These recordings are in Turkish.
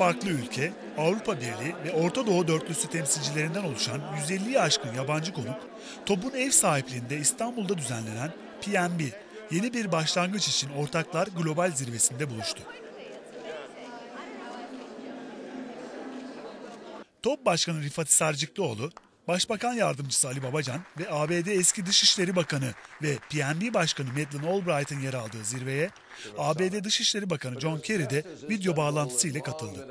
farklı ülke, Avrupa Birliği ve Orta Doğu dörtlüsü temsilcilerinden oluşan 150'yi aşkın yabancı konuk, TOB'un ev sahipliğinde İstanbul'da düzenlenen PNB, yeni bir başlangıç için Ortaklar Global Zirvesi'nde buluştu. TOB Başkanı Rifat Sarcıklıoğlu, Başbakan Yardımcısı Ali Babacan ve ABD eski Dışişleri Bakanı ve PNB Başkanı Madeleine Albright'ın yer aldığı zirveye ABD Dışişleri Bakanı John Kerry de video bağlantısıyla katıldı.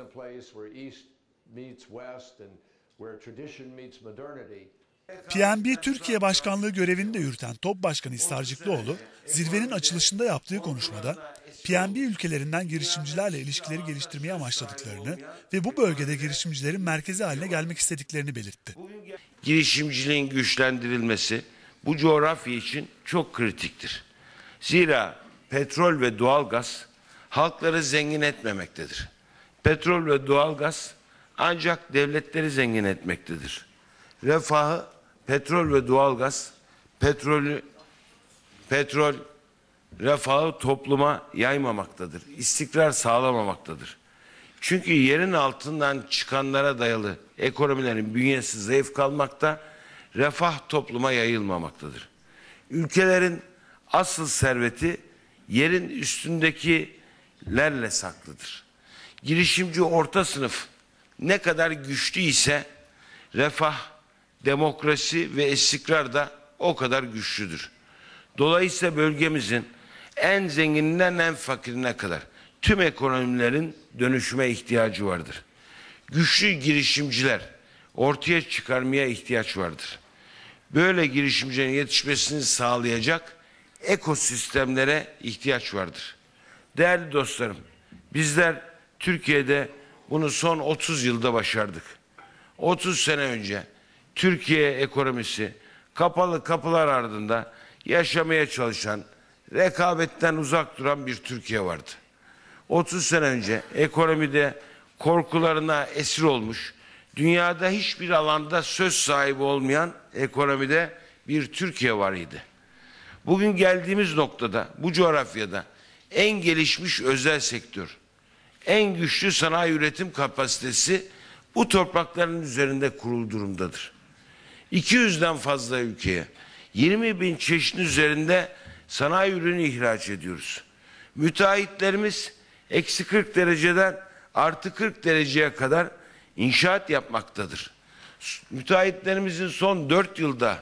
PNB Türkiye Başkanlığı görevini de yürüten TOB Başkanı Sarcıklıoğlu, zirvenin açılışında yaptığı konuşmada PNB ülkelerinden girişimcilerle ilişkileri geliştirmeye amaçladıklarını ve bu bölgede girişimcilerin merkezi haline gelmek istediklerini belirtti. Girişimciliğin güçlendirilmesi bu coğrafya için çok kritiktir. Zira petrol ve doğalgaz halkları zengin etmemektedir. Petrol ve doğalgaz ancak devletleri zengin etmektedir. Refahı petrol ve doğalgaz, refahı topluma yaymamaktadır. İstikrar sağlamamaktadır. Çünkü yerin altından çıkanlara dayalı ekonomilerin bünyesi zayıf kalmakta, refah topluma yayılmamaktadır. Ülkelerin asıl serveti yerin üstündekilerle saklıdır. Girişimci orta sınıf ne kadar güçlü ise refah, demokrasi ve istikrar da o kadar güçlüdür. Dolayısıyla bölgemizin en zengininden en fakirine kadar tüm ekonomilerin dönüşüme ihtiyacı vardır. Güçlü girişimciler ortaya çıkarmaya ihtiyaç vardır. Böyle girişimcilerin yetişmesini sağlayacak ekosistemlere ihtiyaç vardır. Değerli dostlarım, bizler Türkiye'de bunu son 30 yılda başardık. 30 sene önce Türkiye ekonomisi kapalı kapılar ardında yaşamaya çalışan, rekabetten uzak duran bir Türkiye vardı. 30 sene önce ekonomide korkularına esir olmuş, dünyada hiçbir alanda söz sahibi olmayan ekonomide bir Türkiye var idi. Bugün geldiğimiz noktada, bu coğrafyada en gelişmiş özel sektör, en güçlü sanayi üretim kapasitesi bu toprakların üzerinde kurulu durumdadır. 200'den fazla ülkeye 20.000 çeşidin üzerinde sanayi ürünü ihraç ediyoruz. Müteahhitlerimiz eksi 40 dereceden artı 40 dereceye kadar inşaat yapmaktadır. Müteahhitlerimizin son 4 yılda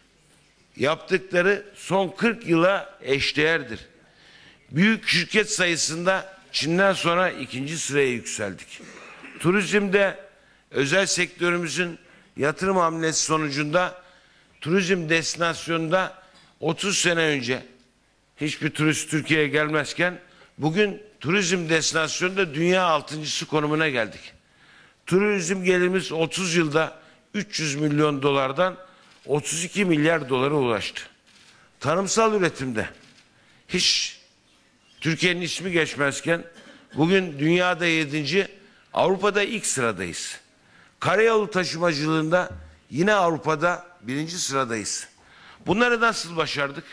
yaptıkları son 40 yıla eşdeğerdir. Büyük şirket sayısında Çin'den sonra 2. sıraya yükseldik. Turizmde özel sektörümüzün yatırım hamlesi sonucunda turizm destinasyonunda 30 sene önce hiçbir turist Türkiye'ye gelmezken bugün turizm destinasyonunda dünya 6.'sı konumuna geldik. Turizm gelirimiz 30 yılda 300 milyon dolardan 32 milyar dolara ulaştı. Tarımsal üretimde hiç Türkiye'nin ismi geçmezken bugün dünyada 7. Avrupa'da ilk sıradayız. Karayolu taşımacılığında yine Avrupa'da 1. sıradayız. Bunları nasıl başardık?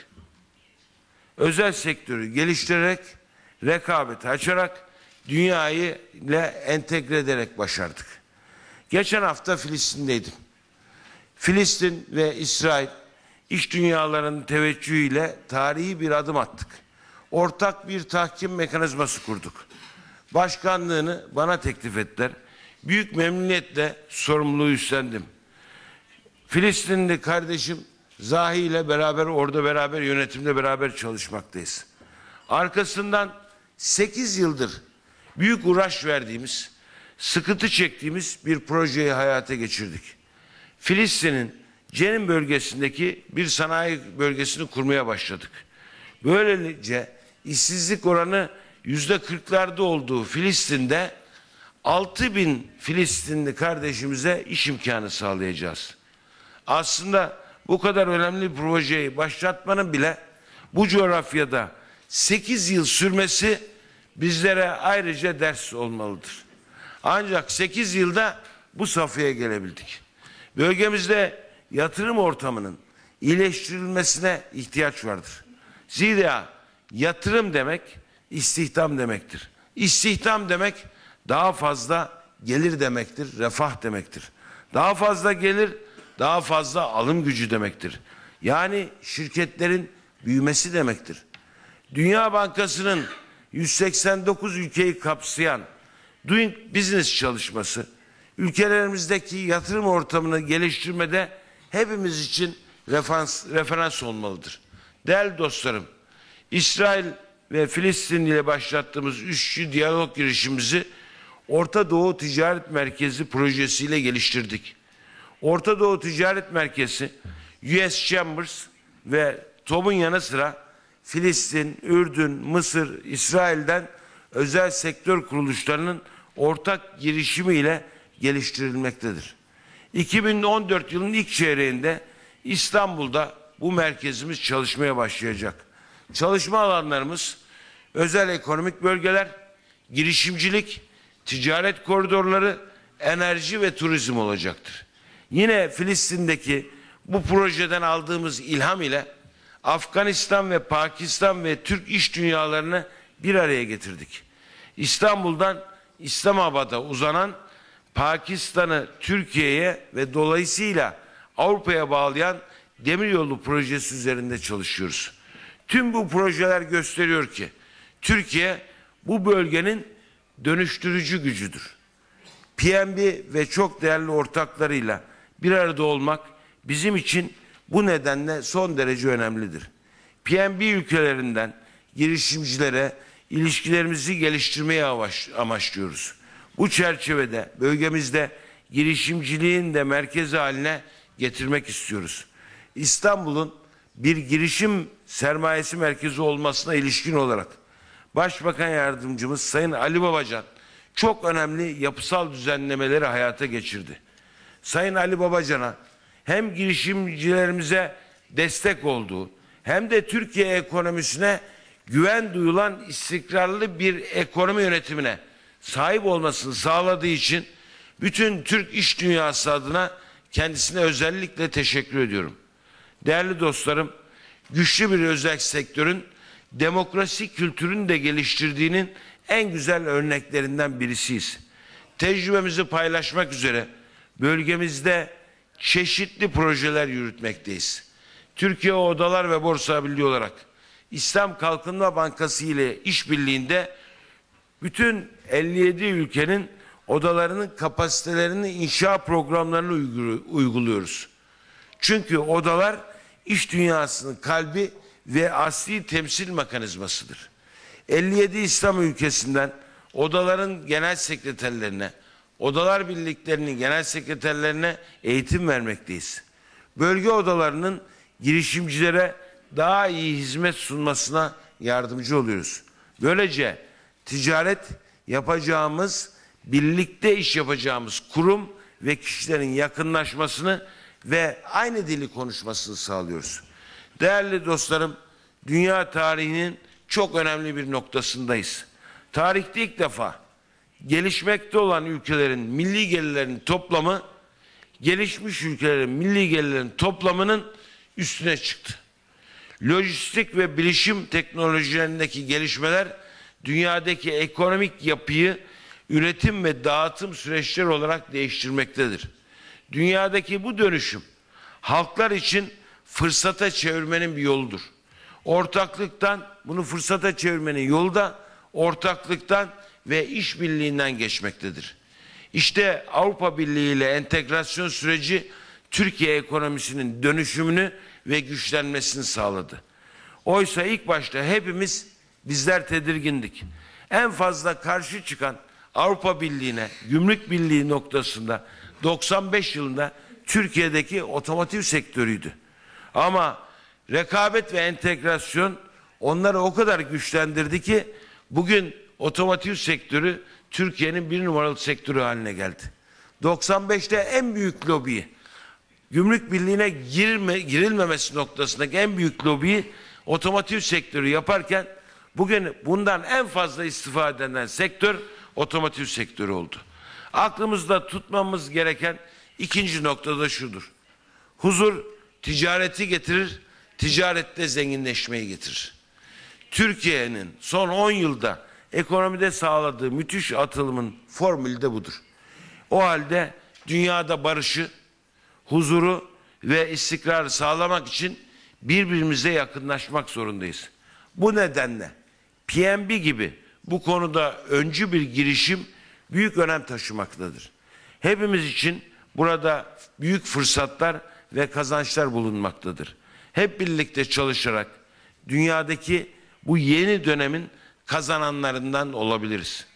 Özel sektörü geliştirerek, rekabeti açarak, dünyayı ile entegre ederek başardık. Geçen hafta Filistin'deydim. Filistin ve İsrail iç dünyalarının teveccühüyle tarihi bir adım attık. Ortak bir tahkim mekanizması kurduk. Başkanlığını bana teklif ettiler. Büyük memnuniyetle sorumluluğu üstlendim. Filistinli kardeşim Zahi ile beraber orada beraber yönetimde beraber çalışmaktayız. Arkasından 8 yıldır büyük uğraş verdiğimiz, sıkıntı çektiğimiz bir projeyi hayata geçirdik. Filistin'in Cenin bölgesindeki bir sanayi bölgesini kurmaya başladık. Böylece işsizlik oranı %40'larda olduğu Filistin'de 6.000 Filistinli kardeşimize iş imkanı sağlayacağız. Aslında bu kadar önemli bir projeyi başlatmanın bile bu coğrafyada 8 yıl sürmesi bizlere ayrıca ders olmalıdır. Ancak 8 yılda bu safhaya gelebildik. Bölgemizde yatırım ortamının iyileştirilmesine ihtiyaç vardır. Zira yatırım demek istihdam demektir. İstihdam demek daha fazla gelir demektir, refah demektir. Daha fazla gelir, daha fazla alım gücü demektir. Yani şirketlerin büyümesi demektir. Dünya Bankası'nın 189 ülkeyi kapsayan Doing Business çalışması, ülkelerimizdeki yatırım ortamını geliştirmede hepimiz için referans olmalıdır. Değerli dostlarım, İsrail ve Filistin ile başlattığımız üçlü diyalog girişimimizi Orta Doğu Ticaret Merkezi projesiyle geliştirdik. Orta Doğu Ticaret Merkezi, US Chambers ve TOB'un yanı sıra Filistin, Ürdün, Mısır, İsrail'den özel sektör kuruluşlarının ortak girişimiyle geliştirilmektedir. 2014 yılının ilk çeyreğinde İstanbul'da bu merkezimiz çalışmaya başlayacak. Çalışma alanlarımız özel ekonomik bölgeler, girişimcilik, ticaret koridorları, enerji ve turizm olacaktır. Yine Filistin'deki bu projeden aldığımız ilham ile Afganistan ve Pakistan ve Türk iş dünyalarını bir araya getirdik. İstanbul'dan İslamabad'a uzanan Pakistan'ı Türkiye'ye ve dolayısıyla Avrupa'ya bağlayan demiryolu projesi üzerinde çalışıyoruz. Tüm bu projeler gösteriyor ki Türkiye bu bölgenin dönüştürücü gücüdür. PNB ve çok değerli ortaklarıyla bir arada olmak bizim için bu nedenle son derece önemlidir. PNB ülkelerinden girişimcilere ilişkilerimizi geliştirmeye amaçlıyoruz. Bu çerçevede bölgemizde girişimciliğin de merkezi haline getirmek istiyoruz. İstanbul'un bir girişim sermayesi merkezi olmasına ilişkin olarak Başbakan Yardımcımız Sayın Ali Babacan çok önemli yapısal düzenlemeleri hayata geçirdi. Sayın Ali Babacan'a hem girişimcilerimize destek olduğu hem de Türkiye ekonomisine güven duyulan istikrarlı bir ekonomi yönetimine sahip olmasını sağladığı için bütün Türk iş dünyası adına kendisine özellikle teşekkür ediyorum. Değerli dostlarım, güçlü bir özel sektörün demokrasi kültürünü de geliştirdiğinin en güzel örneklerinden birisiyiz. Tecrübemizi paylaşmak üzere bölgemizde çeşitli projeler yürütmekteyiz. Türkiye Odalar ve Borsa Birliği olarak İslam Kalkınma Bankası ile işbirliğinde bütün 57 ülkenin odalarının kapasitelerini inşa programlarını uyguluyoruz. Çünkü odalar iş dünyasının kalbi ve asli temsil mekanizmasıdır. 57 İslam ülkesinden odaların genel sekreterlerine, odalar birliklerinin genel sekreterlerine eğitim vermekteyiz. Bölge odalarının girişimcilere daha iyi hizmet sunmasına yardımcı oluyoruz. Böylece ticaret yapacağımız, birlikte iş yapacağımız kurum ve kişilerin yakınlaşmasını ve aynı dili konuşmasını sağlıyoruz. Değerli dostlarım, dünya tarihinin çok önemli bir noktasındayız. Tarihte ilk defa gelişmekte olan ülkelerin milli gelirlerinin toplamı, gelişmiş ülkelerin milli gelirlerinin toplamının üstüne çıktı. Lojistik ve bilişim teknolojilerindeki gelişmeler dünyadaki ekonomik yapıyı üretim ve dağıtım süreçleri olarak değiştirmektedir. Dünyadaki bu dönüşüm halklar için fırsata çevirmenin bir yoludur. Bunu fırsata çevirmenin yolu da ortaklıktan ve işbirliğinden geçmektedir. İşte Avrupa Birliği ile entegrasyon süreci Türkiye ekonomisinin dönüşümünü ve güçlenmesini sağladı. Oysa ilk başta bizler tedirgindik. En fazla karşı çıkan Avrupa Birliği'ne, Gümrük Birliği noktasında 95 yılında Türkiye'deki otomotiv sektörüydü. Ama rekabet ve entegrasyon onları o kadar güçlendirdi ki bugün otomotiv sektörü Türkiye'nin bir numaralı sektörü haline geldi. 95'te en büyük lobiyi, Gümrük Birliği'ne girilmemesi noktasındaki en büyük lobiyi otomotiv sektörü yaparken bugün bundan en fazla istifade eden sektör otomotiv sektörü oldu. Aklımızda tutmamız gereken ikinci nokta da şudur. Huzur ticareti getirir, ticarette zenginleşmeyi getirir. Türkiye'nin son 10 yılda ekonomide sağladığı müthiş atılımın formülü de budur. O halde dünyada barışı, huzuru ve istikrarı sağlamak için birbirimize yakınlaşmak zorundayız. Bu nedenle PNB gibi bu konuda öncü bir girişim büyük önem taşımaktadır. Hepimiz için burada büyük fırsatlar ve kazançlar bulunmaktadır. Hep birlikte çalışarak dünyadaki bu yeni dönemin kazananlarından olabiliriz.